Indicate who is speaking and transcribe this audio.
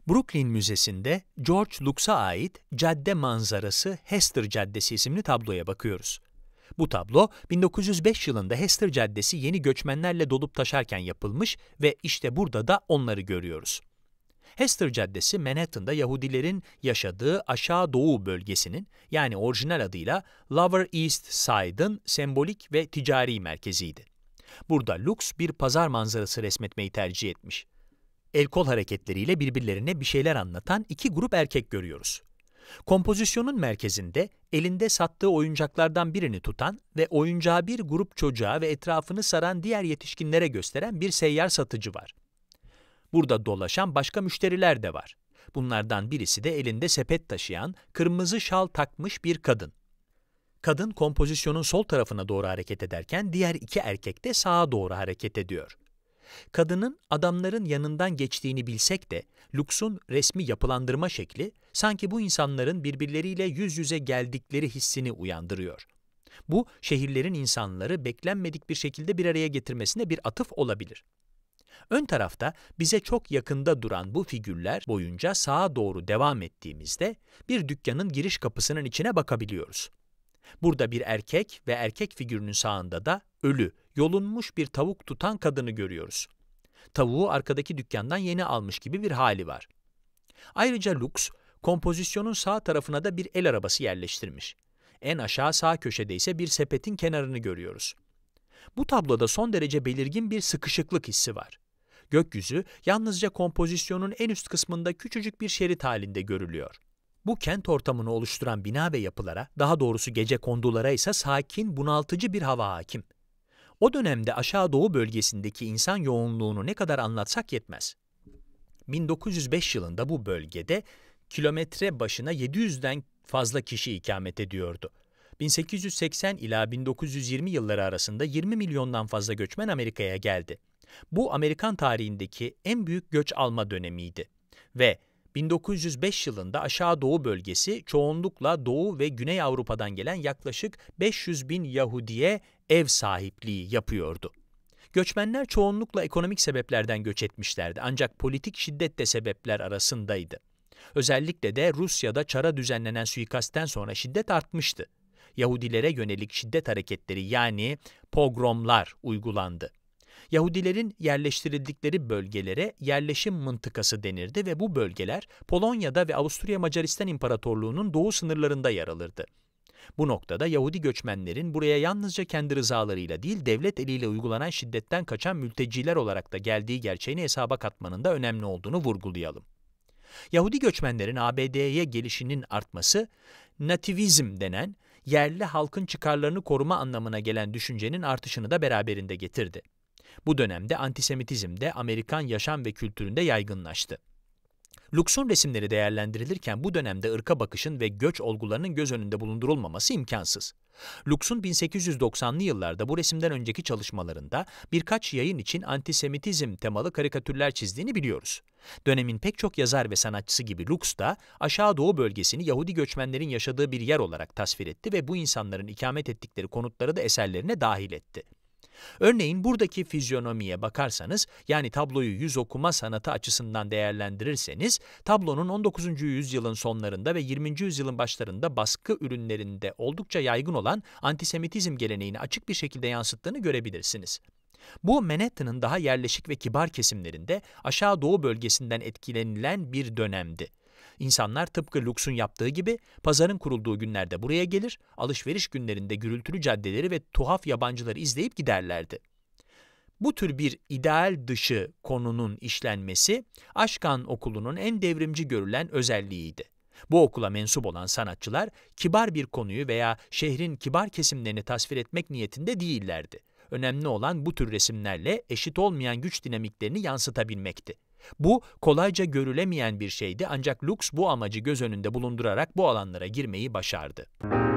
Speaker 1: Brooklyn Müzesi'nde George Lux'a ait cadde manzarası Hester Caddesi isimli tabloya bakıyoruz. Bu tablo 1905 yılında Hester Caddesi yeni göçmenlerle dolup taşarken yapılmış ve işte burada da onları görüyoruz. Hester Caddesi, Manhattan'da Yahudilerin yaşadığı Aşağı Doğu bölgesinin, yani orijinal adıyla Lower East Side'ın sembolik ve ticari merkeziydi. Burada Lux bir pazar manzarası resmetmeyi tercih etmiş. El-kol hareketleriyle birbirlerine bir şeyler anlatan iki grup erkek görüyoruz. Kompozisyonun merkezinde elinde sattığı oyuncaklardan birini tutan ve oyuncağı bir grup çocuğa ve etrafını saran diğer yetişkinlere gösteren bir seyyar satıcı var. Burada dolaşan başka müşteriler de var. Bunlardan birisi de elinde sepet taşıyan, kırmızı şal takmış bir kadın. Kadın kompozisyonun sol tarafına doğru hareket ederken diğer iki erkek de sağa doğru hareket ediyor. Kadının adamların yanından geçtiğini bilsek de Lux'un resmi yapılandırma şekli sanki bu insanların birbirleriyle yüz yüze geldikleri hissini uyandırıyor. Bu şehirlerin insanları beklenmedik bir şekilde bir araya getirmesine bir atıf olabilir. Ön tarafta bize çok yakında duran bu figürler boyunca sağa doğru devam ettiğimizde bir dükkanın giriş kapısının içine bakabiliyoruz. Burada bir erkek ve erkek figürünün sağında da ölü, yolunmuş bir tavuk tutan kadını görüyoruz. Tavuğu arkadaki dükkandan yeni almış gibi bir hali var. Ayrıca Lux, kompozisyonun sağ tarafına da bir el arabası yerleştirmiş. En aşağı sağ köşede ise bir sepetin kenarını görüyoruz. Bu tabloda son derece belirgin bir sıkışıklık hissi var. Gökyüzü yalnızca kompozisyonun en üst kısmında küçücük bir şerit halinde görülüyor. Bu kent ortamını oluşturan bina ve yapılara, daha doğrusu gecekondulara ise sakin, bunaltıcı bir hava hakim. O dönemde Aşağı Doğu bölgesindeki insan yoğunluğunu ne kadar anlatsak yetmez. 1905 yılında bu bölgede kilometre başına 700'den fazla kişi ikamet ediyordu. 1880 ila 1920 yılları arasında 20 milyondan fazla göçmen Amerika'ya geldi. Bu Amerikan tarihindeki en büyük göç alma dönemiydi ve 1905 yılında Aşağı Doğu bölgesi çoğunlukla Doğu ve Güney Avrupa'dan gelen yaklaşık 500 bin Yahudiye ev sahipliği yapıyordu. Göçmenler çoğunlukla ekonomik sebeplerden göç etmişlerdi ancak politik şiddet de sebepler arasındaydı. Özellikle de Rusya'da Çar'a düzenlenen suikastten sonra şiddet artmıştı. Yahudilere yönelik şiddet hareketleri yani pogromlar uygulandı. Yahudilerin yerleştirildikleri bölgelere yerleşim mıntıkası denirdi ve bu bölgeler Polonya'da ve Avusturya Macaristan İmparatorluğu'nun doğu sınırlarında yer alırdı. Bu noktada Yahudi göçmenlerin buraya yalnızca kendi rızalarıyla değil, devlet eliyle uygulanan şiddetten kaçan mülteciler olarak da geldiği gerçeğini hesaba katmanın da önemli olduğunu vurgulayalım. Yahudi göçmenlerin ABD'ye gelişinin artması, nativizm denen yerli halkın çıkarlarını koruma anlamına gelen düşüncenin artışını da beraberinde getirdi. Bu dönemde antisemitizm de Amerikan yaşam ve kültüründe yaygınlaştı. Lux'un resimleri değerlendirilirken bu dönemde ırka bakışın ve göç olgularının göz önünde bulundurulmaması imkansız. Lux'un 1890'lı yıllarda bu resimden önceki çalışmalarında birkaç yayın için antisemitizm temalı karikatürler çizdiğini biliyoruz. Dönemin pek çok yazar ve sanatçısı gibi Lux da Aşağı Doğu bölgesini Yahudi göçmenlerin yaşadığı bir yer olarak tasvir etti ve bu insanların ikamet ettikleri konutları da eserlerine dahil etti. Örneğin buradaki fizyonomiye bakarsanız, yani tabloyu yüz okuma sanatı açısından değerlendirirseniz, tablonun 19. yüzyılın sonlarında ve 20. yüzyılın başlarında baskı ürünlerinde oldukça yaygın olan antisemitizm geleneğini açık bir şekilde yansıttığını görebilirsiniz. Bu Manhattan'ın daha yerleşik ve kibar kesimlerinde Aşağı Doğu bölgesinden etkilenilen bir dönemdi. İnsanlar tıpkı Lux'un yaptığı gibi pazarın kurulduğu günlerde buraya gelir, alışveriş günlerinde gürültülü caddeleri ve tuhaf yabancıları izleyip giderlerdi. Bu tür bir ideal dışı konunun işlenmesi, Aşkan Okulu'nun en devrimci görülen özelliğiydi. Bu okula mensup olan sanatçılar, kibar bir konuyu veya şehrin kibar kesimlerini tasvir etmek niyetinde değillerdi. Önemli olan bu tür resimlerle eşit olmayan güç dinamiklerini yansıtabilmekti. Bu kolayca görülemeyen bir şeydi ancak Lux bu amacı göz önünde bulundurarak bu alanlara girmeyi başardı.